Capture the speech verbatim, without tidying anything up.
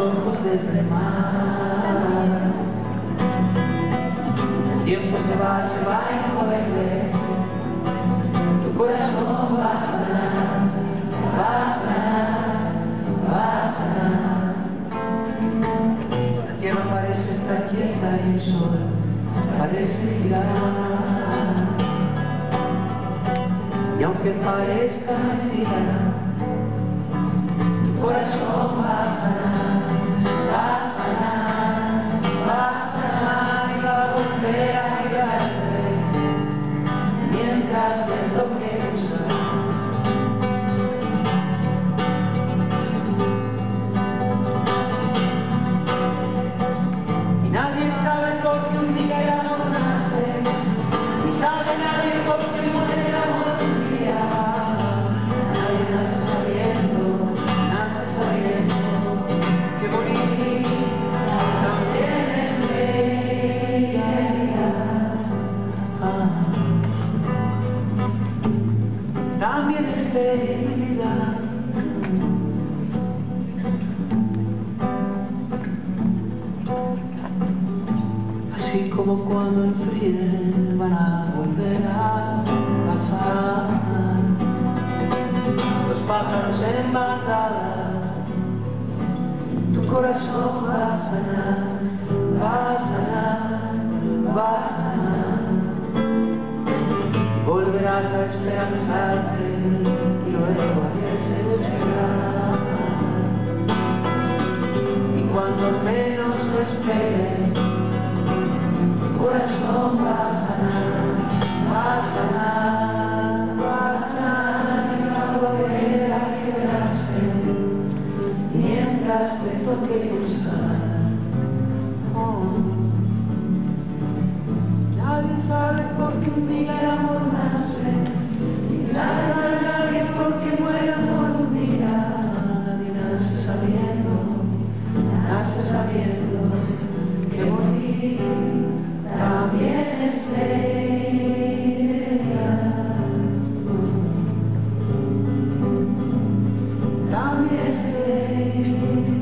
ojos desde el mar. El tiempo se va, se va y no vuelve. Tu corazón va a sanar, va a sanar, va a sanar. La tierra parece estar quieta y el sol parece girar. Y aunque parezca mentira, tu corazón va a sanar, va a sanar, va a sanar y va a volver a girarse mientras me toque usar. Y nadie sabe por qué un día el amor nace, ni sabe nadie por qué muere el amor un día. Nadie nace sabiendo, nace sabiendo que morir también es debilidad. Ah, también es debilidad. Así como cuando enfríen van a volver a pasar los pájaros en bandadas, tu corazón va a sanar, va a sanar, va a sanar. Volverás a esperanzarte y luego a desesperar. Y cuando menos lo esperes, tu corazón va a sanar, va a sanar, va a sanar y va a volver a quebrarse mientras te toque pulsar. Oh. Nadie sabe por qué un día el amor nace, quizás sabe nadie por qué muere el amor un día. Nadie nace sabiendo, nace sabiendo que morir también es debilidad. También es debilidad.